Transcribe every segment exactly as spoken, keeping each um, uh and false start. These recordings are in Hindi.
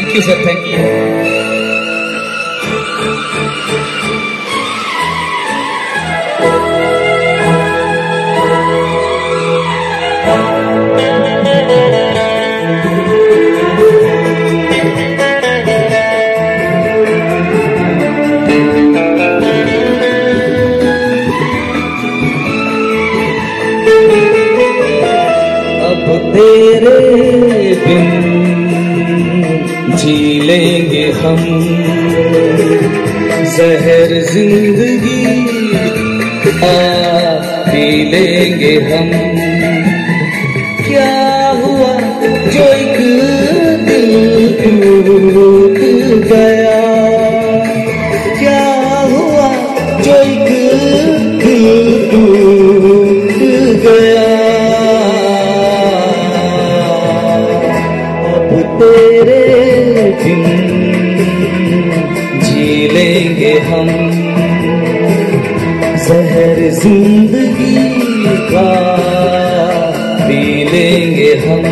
Thank you sir, thank you. तेरे बिन जी लेंगे हम, जहर जिंदगी आ पी लेंगे हम। क्या हुआ जो एक दिल टूट गया, क्या हुआ जो एक दिल टूट गया। तेरे बिन जी लेंगे हम, जहर जिंदगी का पी लेंगे हम।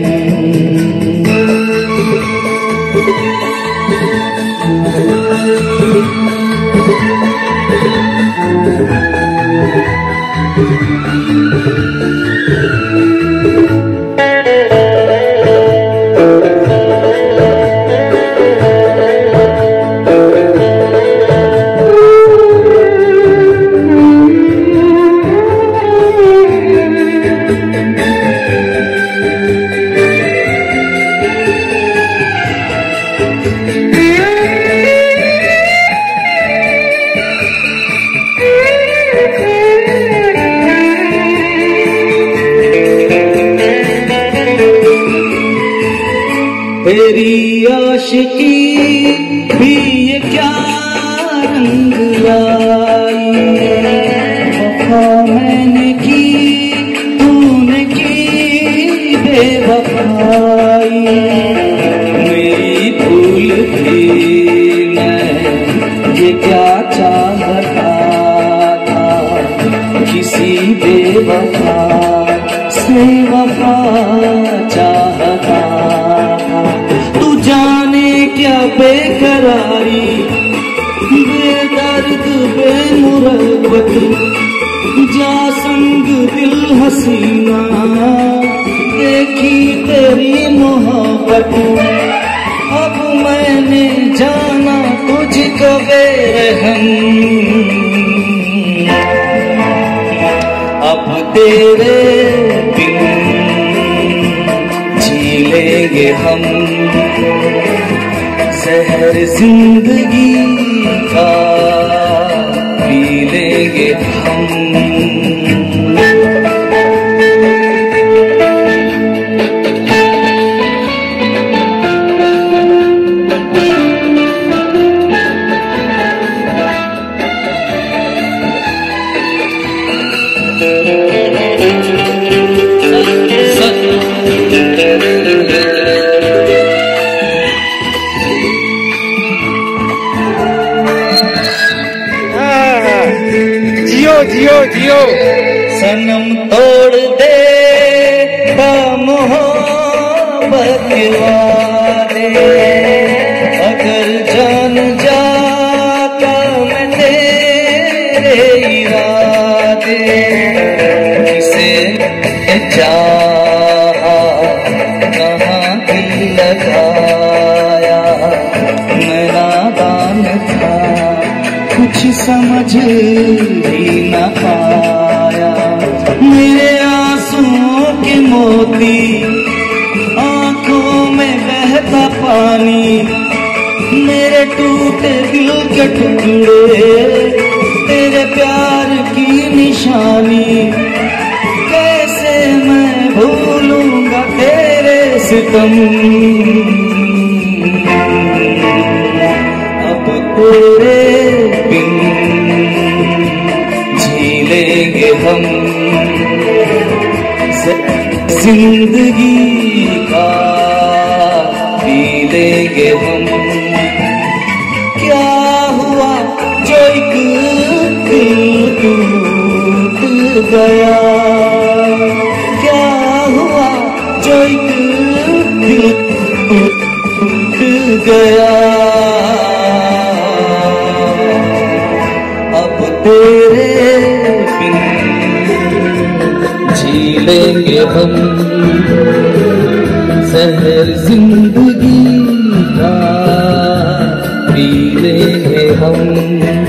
तेरी आशिकी भी ये क्या रंग लाई, वफा मैंने की तूने की बेवफाई। मेरी भूल थी मैं ये क्या चाहता था, किसी बेवफा से वफा चाहता। क्या बेकरारी, बेदर्द बेमुरब्बत, जा संग दिल हसीना, देखी तेरी मोहब्बत। अब मैंने जाना तुझको बेरहम, अब तेरे बिन जी लेंगे हम, जहर जिंदगी का पी लेंगे हम। जियो जियो सनम तोड़ दे मोहब्बत के वादे, अगर जान जाता मैं तेरे इरादे। किसे चाहा कहाँ दिल लगाया, मैं नादान था कुछ समझ ही न पाया। मेरे आंसुओं के मोती आंखों में बहता पानी, मेरे टूटे दिल के टुकड़े तेरे प्यार की निशानी। कैसे मैं भूलूंगा तेरे सितम, अब तेरे बिन जी लेंगे हम, जिंदगी का पी लेंगे हम। क्या हुआ जो एक दिल टूट गया, क्या हुआ जो एक दिल टूट गया अब तेरे बिन जी लेंगे हम शहर जिंदगी का पी लेंगे हम।